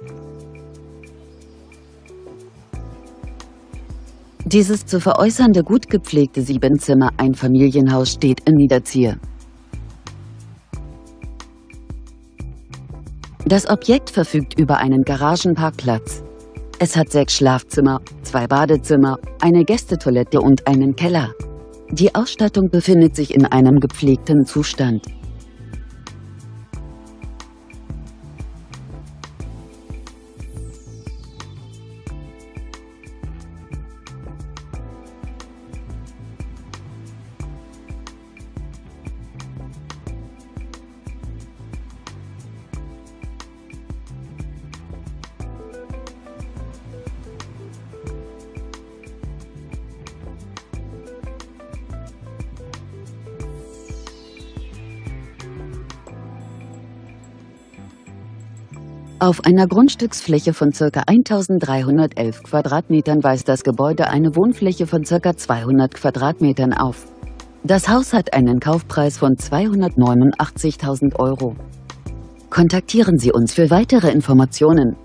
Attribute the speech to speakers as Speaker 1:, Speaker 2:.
Speaker 1: Dieses zu veräußernde gut gepflegte 7-Zimmer-Einfamilienhaus steht in Niederzier. Das Objekt verfügt über einen Garagenparkplatz. Es hat 6 Schlafzimmer, 2 Badezimmer, eine Gästetoilette und einen Keller. Die Ausstattung befindet sich in einem gepflegten Zustand. Auf einer Grundstücksfläche von ca. 1311 Quadratmetern weist das Gebäude eine Wohnfläche von ca. 200 Quadratmetern auf. Das Haus hat einen Kaufpreis von 289.000 €. Kontaktieren Sie uns für weitere Informationen.